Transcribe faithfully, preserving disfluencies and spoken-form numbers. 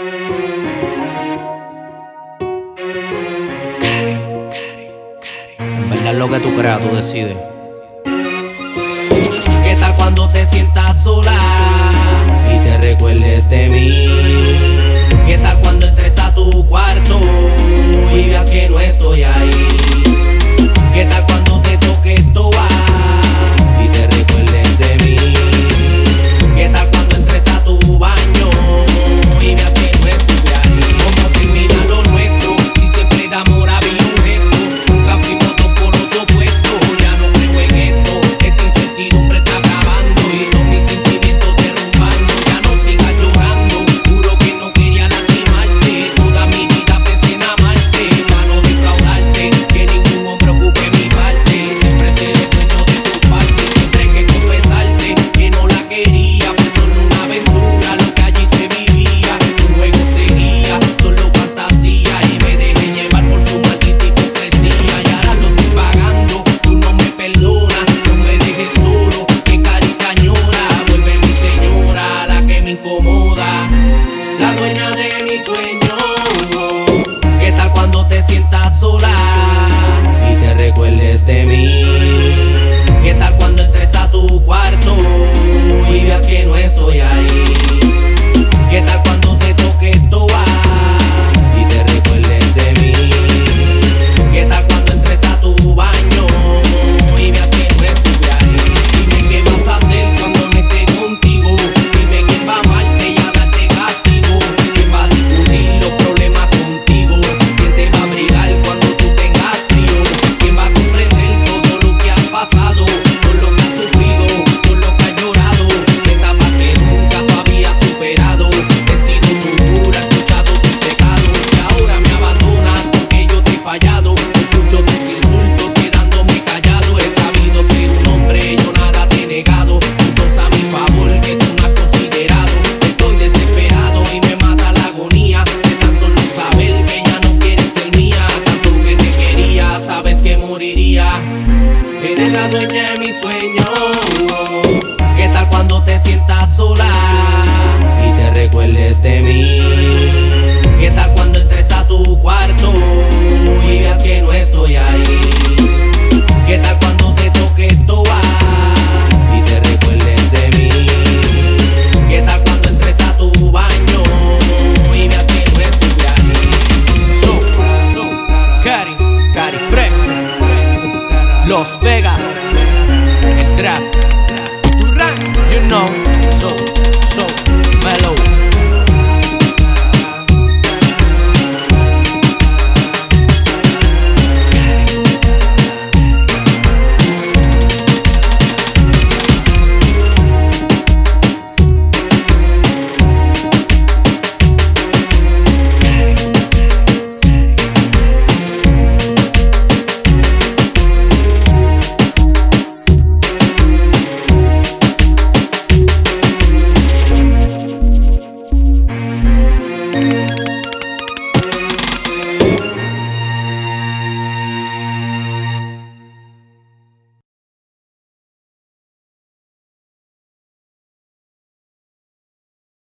En verdad es lo que tú creas, tú decides. ¿Qué tal cuando te sientas sola y te recuerdes de mí? ¿Qué tal cuando entres a tu cuarto y veas que no estoy ahí? ¿Qué tal cuando te toques toa y te recuerdes de mí? ¿Qué tal cuando entres a tu baño y veas que no estoy ahí? ¿Cómo termina lo nuestro? Si siempre de amor había un gesto, nunca fuimos dos por los opuestos. Ya no creo en esto, esta incertidumbre está acabando y todos mis sentimientos derrumbando. Ya no sigas llorando, juro que no quería lastimarte. Toda mi vida pensé en amarte, para no defraudarte, que ningún hombre ocupe mi parte. Siempre seré dueño de tu parte, siempre hay que confesarte que no la quería. Fue solo una aventura lo que allí se vivía, un juego seguía, solo fantasía, y me dejé llevar por su maldita hipocresía. Y ahora lo estoy pagando, tú no me perdonas, no me dejes solo, que carita ñora. Vuelve mi señora, la que me incomoda, la dueña de